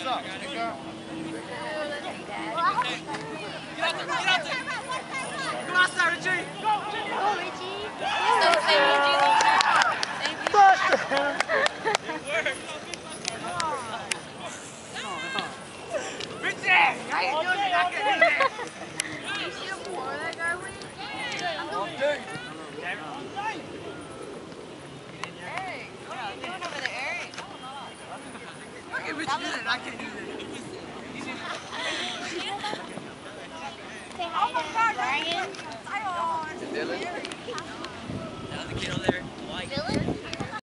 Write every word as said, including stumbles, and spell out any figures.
What's up, nigga? Get out there, get out there! Come outside, Ritchie! Go, Ritchie! Touchdown! Ritchie! How you doing? You're not gonna do that! You see him pour that guy when I'm going. Eric, what are you doing over there, Eric? Look at Ritchie do that, I can't do that. Say hi to Brian. Hi, all. Dylan? The other kid over there, White. Dylan?